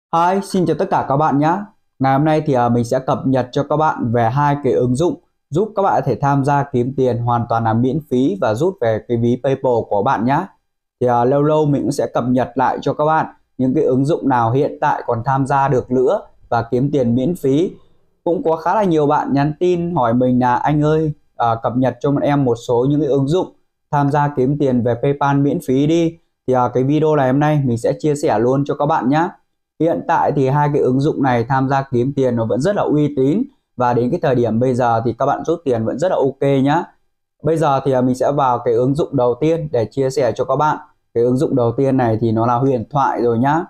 Hi, xin chào tất cả các bạn nhé. Ngày hôm nay thì mình sẽ cập nhật cho các bạn về hai cái ứng dụng giúp các bạn có thể tham gia kiếm tiền hoàn toàn là miễn phí và rút về cái ví PayPal của bạn nhé. Thì lâu lâu mình cũng sẽ cập nhật lại cho các bạn những cái ứng dụng nào hiện tại còn tham gia được nữa và kiếm tiền miễn phí. Cũng có khá là nhiều bạn nhắn tin hỏi mình là anh ơi, cập nhật cho bọn em một số những cái ứng dụng tham gia kiếm tiền về PayPal miễn phí đi. Thì cái video này hôm nay mình sẽ chia sẻ luôn cho các bạn nhé. Hiện tại thì hai cái ứng dụng này tham gia kiếm tiền nó vẫn rất là uy tín và đến cái thời điểm bây giờ thì các bạn rút tiền vẫn rất là ok nhá. Bây giờ thì mình sẽ vào cái ứng dụng đầu tiên để chia sẻ cho các bạn. Cái ứng dụng đầu tiên này thì nó là huyền thoại rồi nhá.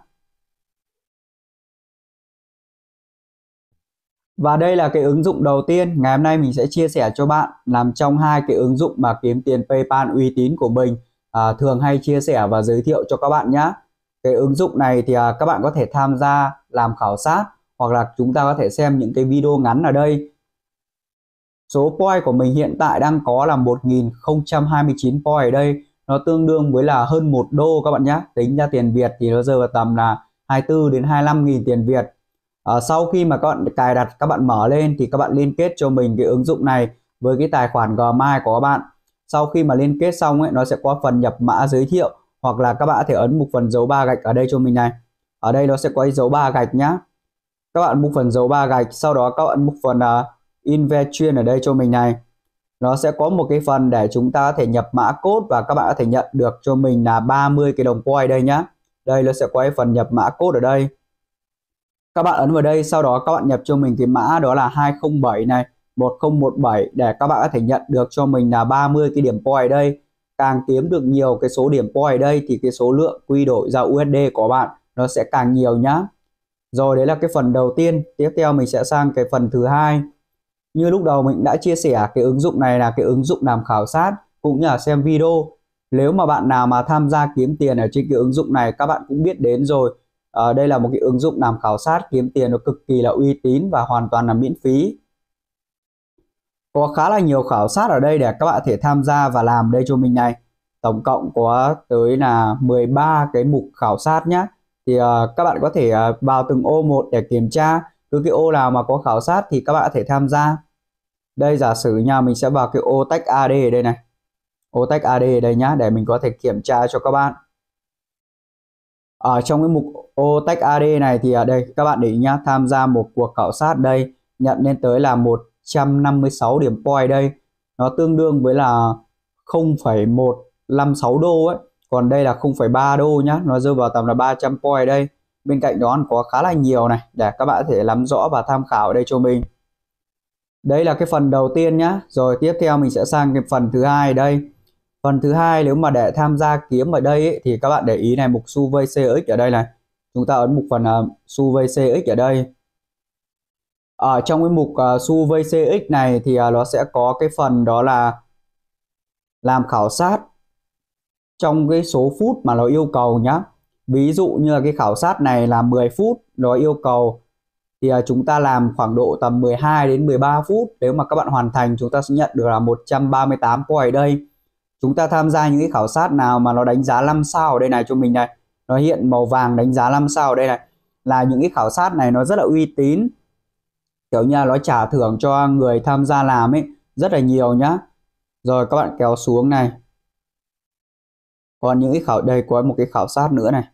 Và đây là cái ứng dụng đầu tiên ngày hôm nay mình sẽ chia sẻ cho bạn, nằm trong hai cái ứng dụng mà kiếm tiền PayPal uy tín của mình thường hay chia sẻ và giới thiệu cho các bạn nhé. Cái ứng dụng này thì các bạn có thể tham gia làm khảo sát hoặc là chúng ta có thể xem những cái video ngắn ở đây. Số point của mình hiện tại đang có là 1029 point ở đây, nó tương đương với là hơn 1 đô các bạn nhé. Tính ra tiền Việt thì nó rơi vào tầm là 24 đến 25 nghìn tiền Việt. Sau khi mà các bạn cài đặt, các bạn mở lên thì các bạn liên kết cho mình cái ứng dụng này với cái tài khoản Gmail của các bạn. Sau khi mà liên kết xong ấy, nó sẽ có phần nhập mã giới thiệu hoặc là các bạn có thể ấn mục phần dấu 3 gạch ở đây cho mình này. Ở đây nó sẽ có dấu 3 gạch nhá. Các bạn mục phần dấu 3 gạch, sau đó các bạn mục phần Investment ở đây cho mình này. Nó sẽ có một cái phần để chúng ta có thể nhập mã code và các bạn có thể nhận được cho mình là 30 cái đồng point đây nhá. Đây nó sẽ có cái phần nhập mã code ở đây. Các bạn ấn vào đây, sau đó các bạn nhập cho mình cái mã đó là 207 này, 1017 để các bạn có thể nhận được cho mình là 30 cái điểm point đây. Càng kiếm được nhiều cái số điểm point đây thì cái số lượng quy đổi ra USD của bạn nó sẽ càng nhiều nhá. Rồi đấy là cái phần đầu tiên. Tiếp theo mình sẽ sang cái phần thứ hai. Như lúc đầu mình đã chia sẻ, cái ứng dụng này là cái ứng dụng làm khảo sát cũng như là xem video. Nếu mà bạn nào mà tham gia kiếm tiền ở trên cái ứng dụng này các bạn cũng biết đến rồi. Đây là một cái ứng dụng làm khảo sát kiếm tiền nó cực kỳ là uy tín và hoàn toàn là miễn phí. Có khá là nhiều khảo sát ở đây để các bạn có thể tham gia và làm đây cho mình này. Tổng cộng có tới là 13 cái mục khảo sát nhé. Thì các bạn có thể vào từng ô một để kiểm tra. Cứ cái ô nào mà có khảo sát thì các bạn có thể tham gia. Đây giả sử nha, mình sẽ vào cái ô tách AD ở đây này. Ô tách AD ở đây nhá, để mình có thể kiểm tra cho các bạn. Ở trong cái mục ô tách AD này thì ở đây các bạn để ý nhá, tham gia một cuộc khảo sát đây, nhận lên tới là 156 điểm point đây. Nó tương đương với là 0,156 đô ấy. Còn đây là 0,3 đô nhá, nó rơi vào tầm là 300 point đây. Bên cạnh đó có khá là nhiều này để các bạn có thể nắm rõ và tham khảo ở đây cho mình. Đây là cái phần đầu tiên nhá. Rồi tiếp theo mình sẽ sang cái phần thứ hai đây. Phần thứ hai nếu mà để tham gia kiếm ở đây ấy, thì các bạn để ý này, mục xu vây CX ở đây này. Chúng ta ấn mục phần xu vây CX ở đây. Ở trong cái mục xu vây CX này thì nó sẽ có cái phần đó là làm khảo sát trong cái số phút mà nó yêu cầu nhá. Ví dụ như là cái khảo sát này là 10 phút, nó yêu cầu thì chúng ta làm khoảng độ tầm 12 đến 13 phút. Nếu mà các bạn hoàn thành chúng ta sẽ nhận được là 138 point đây. Chúng ta tham gia những cái khảo sát nào mà nó đánh giá 5 sao ở đây này cho mình này. Nó hiện màu vàng đánh giá 5 sao ở đây này. Là những cái khảo sát này nó rất là uy tín. Kiểu như là nó trả thưởng cho người tham gia làm ấy rất là nhiều nhá. Rồi các bạn kéo xuống này. Còn những cái đây có một cái khảo sát nữa này.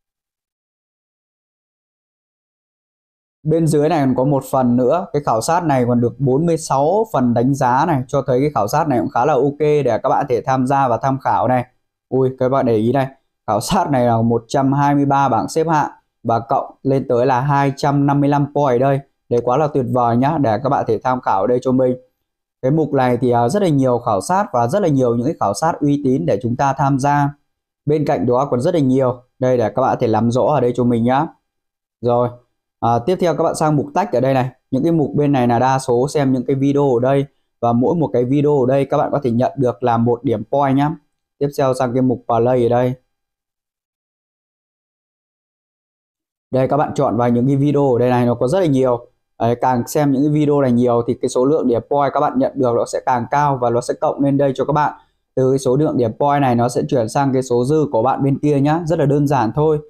Bên dưới này còn có một phần nữa. Cái khảo sát này còn được 46 phần đánh giá này. Cho thấy cái khảo sát này cũng khá là ok để các bạn có thể tham gia và tham khảo này. Ui, các bạn để ý này. Khảo sát này là 123 bảng xếp hạng. Và cộng lên tới là 255 point đây. Đấy quá là tuyệt vời nhá. Để các bạn có thể tham khảo ở đây cho mình. Cái mục này thì rất là nhiều khảo sát và rất là nhiều những cái khảo sát uy tín để chúng ta tham gia. Bên cạnh đó còn rất là nhiều. Đây để các bạn có thể làm rõ ở đây cho mình nhá. Rồi. Tiếp theo các bạn sang mục tách ở đây này. Những cái mục bên này là đa số xem những cái video ở đây. Và mỗi một cái video ở đây các bạn có thể nhận được là 1 điểm point nhá. Tiếp theo sang cái mục play ở đây. Đây các bạn chọn vào những cái video ở đây này, nó có rất là nhiều. Càng xem những cái video này nhiều thì cái số lượng điểm point các bạn nhận được nó sẽ càng cao và nó sẽ cộng lên đây cho các bạn. Từ cái số lượng điểm point này nó sẽ chuyển sang cái số dư của bạn bên kia nhá. Rất là đơn giản thôi.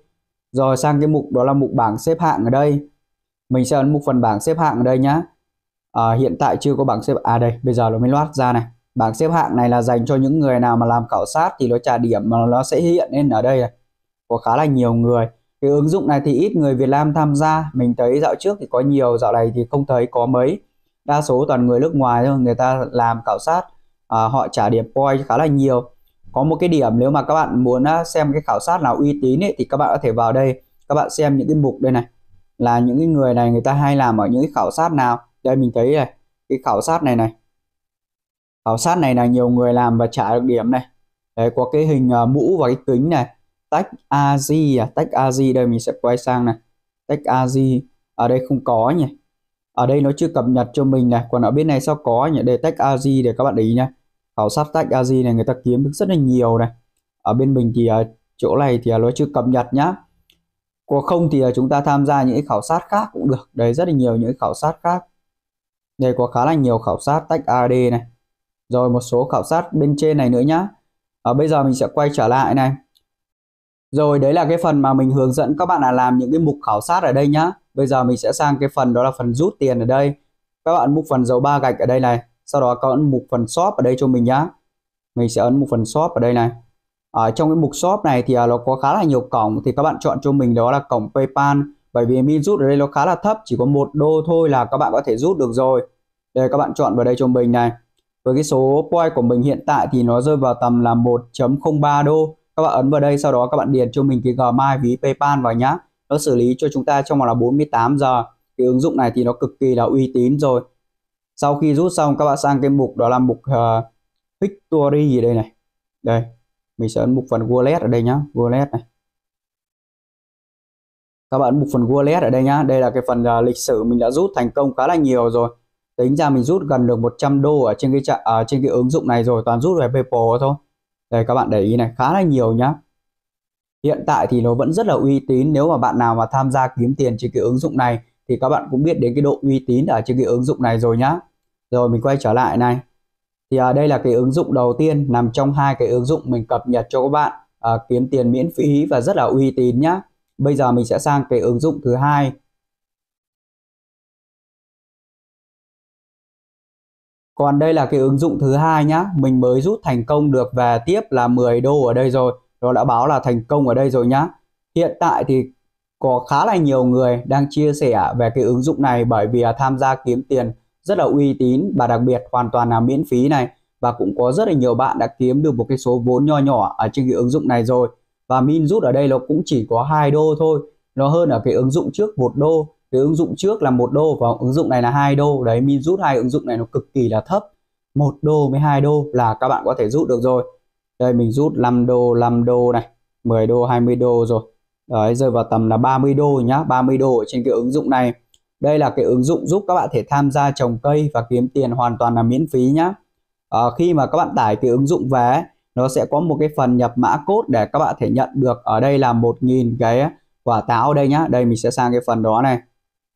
Rồi sang cái mục đó là mục bảng xếp hạng ở đây. Mình sẽ ấn mục phần bảng xếp hạng ở đây nhá. Hiện tại chưa có bảng xếp, đây bây giờ nó mới loát ra này. Bảng xếp hạng này là dành cho những người nào mà làm khảo sát thì nó trả điểm mà nó sẽ hiện lên ở đây này. Có khá là nhiều người. Cái ứng dụng này thì ít người Việt Nam tham gia. Mình thấy dạo trước thì có nhiều, dạo này thì không thấy có mấy. Đa số toàn người nước ngoài thôi, người ta làm khảo sát, họ trả điểm point khá là nhiều. Có một cái điểm nếu mà các bạn muốn xem cái khảo sát nào uy tín ấy, thì các bạn có thể vào đây, các bạn xem những cái mục đây này, là những cái người này người ta hay làm ở những cái khảo sát nào. Đây mình thấy này, cái khảo sát này này, khảo sát này là nhiều người làm và trả được điểm này. Đấy, có cái hình mũ và cái kính này, Tech AZ Tech AZ đây mình sẽ quay sang này, Tech AZ ở đây không có nhỉ, ở đây nó chưa cập nhật cho mình này, còn ở bên này sao có nhỉ, đây Tech AZ để các bạn để ý nhé. Khảo sát Tech AZ này người ta kiếm được rất là nhiều này. Ở bên mình thì chỗ này thì nó chưa cập nhật nhá. Có không thì chúng ta tham gia những cái khảo sát khác cũng được. Đấy, rất là nhiều những cái khảo sát khác. Đây có khá là nhiều khảo sát Tech AD này. Rồi một số khảo sát bên trên này nữa nhá. Bây giờ mình sẽ quay trở lại này. Rồi đấy là cái phần mà mình hướng dẫn các bạn là làm những cái mục khảo sát ở đây nhá. Bây giờ mình sẽ sang cái phần đó là phần rút tiền ở đây. Các bạn mục phần dấu ba gạch ở đây này. Sau đó các bạn mục phần shop ở đây cho mình nhá. Mình sẽ ấn mục phần shop ở đây này. Ở trong cái mục shop này thì nó có khá là nhiều cổng, thì các bạn chọn cho mình đó là cổng PayPal, bởi vì min rút ở đây nó khá là thấp, chỉ có 1 đô thôi là các bạn có thể rút được rồi. Đây các bạn chọn vào đây cho mình này. Với cái số point của mình hiện tại thì nó rơi vào tầm là 1.03 đô. Các bạn ấn vào đây, sau đó các bạn điền cho mình cái Gmail ví PayPal vào nhá. Nó xử lý cho chúng ta trong vòng là 48 giờ. Cái ứng dụng này thì nó cực kỳ là uy tín rồi. Sau khi rút xong các bạn sang cái mục đó là mục History gì đây này. Đây, mình sẽ ấn mục phần Wallet ở đây nhá, Wallet này. Các bạn mục phần Wallet ở đây nhá. Đây là cái phần lịch sử mình đã rút thành công khá là nhiều rồi. Tính ra mình rút gần được 100 đô ở trên cái ứng dụng này rồi, toàn rút về PayPal thôi. Đây các bạn để ý này, khá là nhiều nhá. Hiện tại thì nó vẫn rất là uy tín. Nếu mà bạn nào mà tham gia kiếm tiền trên cái ứng dụng này thì các bạn cũng biết đến cái độ uy tín ở trên cái ứng dụng này rồi nhá. Rồi mình quay trở lại này. Thì đây là cái ứng dụng đầu tiên nằm trong hai cái ứng dụng mình cập nhật cho các bạn kiếm tiền miễn phí và rất là uy tín nhá. Bây giờ mình sẽ sang cái ứng dụng thứ hai. Còn đây là cái ứng dụng thứ hai nhá. Mình mới rút thành công được về tiếp là 10 đô ở đây rồi. Nó đã báo là thành công ở đây rồi nhá. Hiện tại thì có khá là nhiều người đang chia sẻ về cái ứng dụng này, bởi vì tham gia kiếm tiền rất là uy tín và đặc biệt hoàn toàn là miễn phí này. Và cũng có rất là nhiều bạn đã kiếm được một cái số vốn nho nhỏ ở trên cái ứng dụng này rồi. Và min rút ở đây nó cũng chỉ có 2 đô thôi. Nó hơn ở cái ứng dụng trước 1 đô. Cái ứng dụng trước là 1 đô và ứng dụng này là 2 đô. Đấy, min rút hai ứng dụng này nó cực kỳ là thấp. 1 đô với 2 đô là các bạn có thể rút được rồi. Đây mình rút 5 đô này, 10 đô, 20 đô rồi. Đấy, rơi vào tầm là 30 đô nhá, 30 đô ở trên cái ứng dụng này. Đây là cái ứng dụng giúp các bạn thể tham gia trồng cây và kiếm tiền hoàn toàn là miễn phí nhá. Khi mà các bạn tải cái ứng dụng về, nó sẽ có một cái phần nhập mã code để các bạn thể nhận được ở đây là 1.000 cái quả táo ở đây nhá. Đây mình sẽ sang cái phần đó này.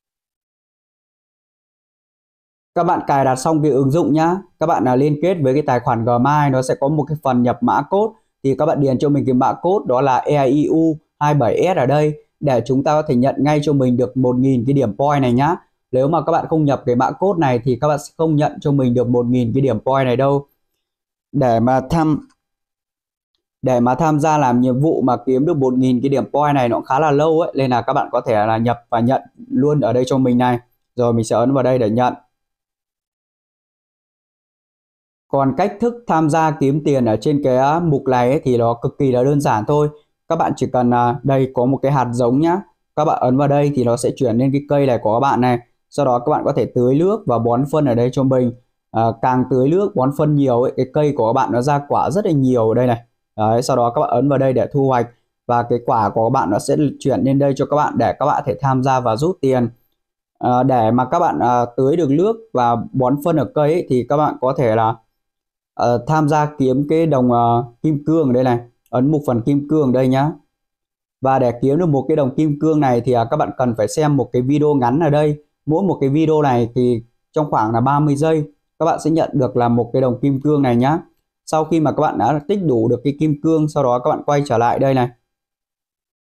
Các bạn cài đặt xong cái ứng dụng nhá, các bạn liên kết với cái tài khoản Gmail, nó sẽ có một cái phần nhập mã code, thì các bạn điền cho mình cái mã code đó là EIU 27S ở đây để chúng ta có thể nhận ngay cho mình được 1.000 cái điểm point này nhá. Nếu mà các bạn không nhập cái mã code này thì các bạn sẽ không nhận cho mình được 1.000 cái điểm point này đâu. Để mà tham gia làm nhiệm vụ mà kiếm được 1.000 cái điểm point này nó khá là lâu ấy, nên là các bạn có thể là nhập và nhận luôn ở đây cho mình này. Rồi mình sẽ ấn vào đây để nhận. Còn cách thức tham gia kiếm tiền ở trên cái mục này ấy, thì nó cực kỳ là đơn giản thôi. Các bạn chỉ cần đây có một cái hạt giống nhá. Các bạn ấn vào đây thì nó sẽ chuyển lên cái cây này của các bạn này. Sau đó các bạn có thể tưới nước và bón phân ở đây cho mình. Càng tưới nước bón phân nhiều ấy, cái cây của các bạn nó ra quả rất là nhiều ở đây này. Đấy, sau đó các bạn ấn vào đây để thu hoạch. Và cái quả của các bạn nó sẽ chuyển lên đây cho các bạn để các bạn thể tham gia và rút tiền. Để mà các bạn tưới được nước và bón phân ở cây ấy, thì các bạn có thể là tham gia kiếm cái đồng kim cương ở đây này, ấn mục phần kim cương ở đây nhá. Và để kiếm được một cái đồng kim cương này thì các bạn cần phải xem một cái video ngắn ở đây. Mỗi một cái video này thì trong khoảng là 30 giây các bạn sẽ nhận được là một cái đồng kim cương này nhá. Sau khi mà các bạn đã tích đủ được cái kim cương, sau đó các bạn quay trở lại đây này,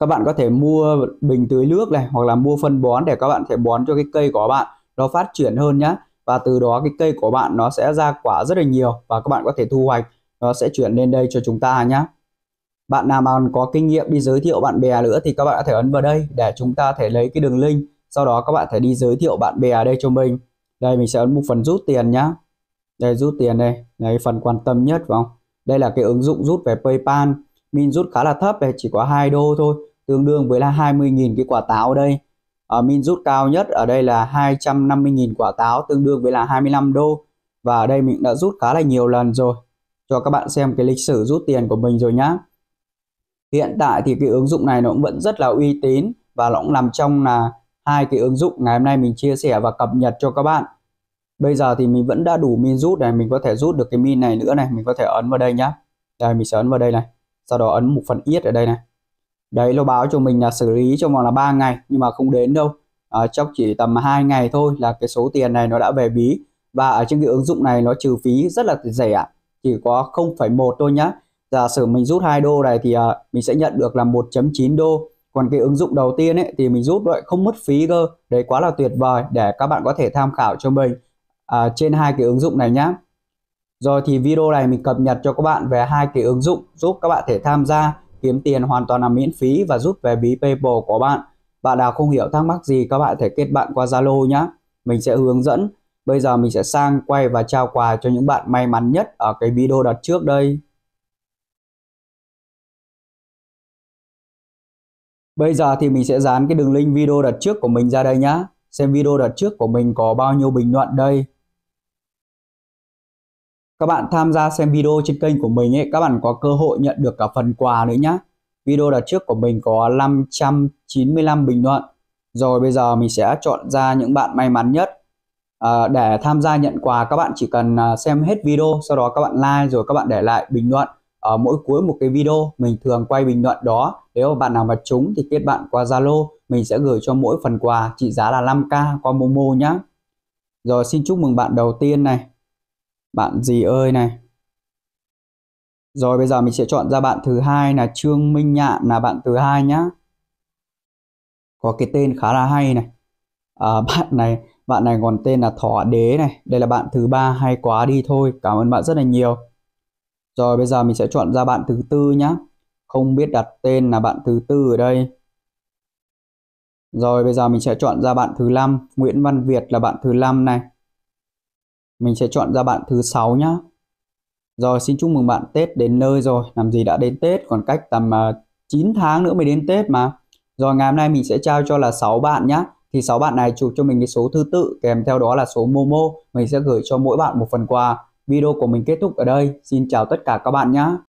Các bạn có thể mua bình tưới nước này hoặc là mua phân bón để các bạn thể bón cho cái cây của bạn nó phát triển hơn nhá. Và từ đó cái cây của bạn nó sẽ ra quả rất là nhiều và các bạn có thể thu hoạch, nó sẽ chuyển lên đây cho chúng ta nhá. Bạn nào mà có kinh nghiệm đi giới thiệu bạn bè nữa thì các bạn có thể ấn vào đây để chúng ta thể lấy cái đường link. Sau đó các bạn thể đi giới thiệu bạn bè ở đây cho mình. Đây mình sẽ ấn một phần rút tiền nhá. Đây rút tiền đây, đây phần quan tâm nhất phải không? Đây là cái ứng dụng rút về PayPal. Min rút khá là thấp này, chỉ có 2 đô thôi, tương đương với là 20.000 cái quả táo đây. Min rút cao nhất ở đây là 250.000 quả táo, tương đương với là 25 đô. Và ở đây mình đã rút khá là nhiều lần rồi. Cho các bạn xem cái lịch sử rút tiền của mình rồi nhá. Hiện tại thì cái ứng dụng này nó cũng vẫn rất là uy tín và nó cũng nằm trong là hai cái ứng dụng ngày hôm nay mình chia sẻ và cập nhật cho các bạn. Bây giờ thì mình vẫn đã đủ min rút này, mình có thể rút được cái min này nữa này, mình có thể ấn vào đây nhá. Đây mình sẽ ấn vào đây này, sau đó ấn một phần yết ở đây này. Đấy nó báo cho mình là xử lý trong vòng là 3 ngày nhưng mà không đến đâu. Chắc chỉ tầm 2 ngày thôi là cái số tiền này nó đã về ví. Và ở trên cái ứng dụng này nó trừ phí rất là rẻ, chỉ có 0,1 thôi nhá. Giả sử mình rút 2 đô này thì mình sẽ nhận được là 1.9 đô. Còn cái ứng dụng đầu tiên ấy thì mình rút lại không mất phí cơ. Đấy quá là tuyệt vời, để các bạn có thể tham khảo cho mình trên hai cái ứng dụng này nhá. Rồi thì video này mình cập nhật cho các bạn về hai cái ứng dụng giúp các bạn thể tham gia kiếm tiền hoàn toàn là miễn phí và rút về ví PayPal của bạn. Bạn nào không hiểu thắc mắc gì các bạn thể kết bạn qua Zalo nhé. Mình sẽ hướng dẫn. Bây giờ mình sẽ sang quay và trao quà cho những bạn may mắn nhất ở cái video đợt trước đây. Bây giờ thì mình sẽ dán cái đường link video đợt trước của mình ra đây nhá. Xem video đợt trước của mình có bao nhiêu bình luận đây. Các bạn tham gia xem video trên kênh của mình ấy, các bạn có cơ hội nhận được cả phần quà nữa nhá. Video đợt trước của mình có 595 bình luận. Rồi bây giờ mình sẽ chọn ra những bạn may mắn nhất. Để tham gia nhận quà các bạn chỉ cần xem hết video, sau đó các bạn like rồi các bạn để lại bình luận. Ở mỗi cuối một cái video mình thường quay bình luận đó. Nếu mà bạn nào mà trúng thì kết bạn qua Zalo, mình sẽ gửi cho mỗi phần quà trị giá là 5k qua Momo nhá. Rồi xin chúc mừng bạn đầu tiên này. Bạn gì ơi này. Rồi bây giờ mình sẽ chọn ra bạn thứ hai là Trương Minh Nhạn là bạn thứ hai nhá. Có cái tên khá là hay này. Bạn này còn tên là Thỏ Đế này. Đây là bạn thứ ba, hay quá đi thôi. Cảm ơn bạn rất là nhiều. Rồi bây giờ mình sẽ chọn ra bạn thứ tư nhá. Không biết đặt tên là bạn thứ tư ở đây. Rồi bây giờ mình sẽ chọn ra bạn thứ 5, Nguyễn Văn Việt là bạn thứ 5 này. Mình sẽ chọn ra bạn thứ 6 nhá. Rồi xin chúc mừng bạn, Tết đến nơi rồi. Làm gì đã đến Tết, còn cách tầm 9 tháng nữa mới đến Tết mà. Rồi ngày hôm nay mình sẽ trao cho là 6 bạn nhá. Thì 6 bạn này chụp cho mình cái số thứ tự, kèm theo đó là số Momo. Mình sẽ gửi cho mỗi bạn một phần quà. Video của mình kết thúc ở đây. Xin chào tất cả các bạn nhé.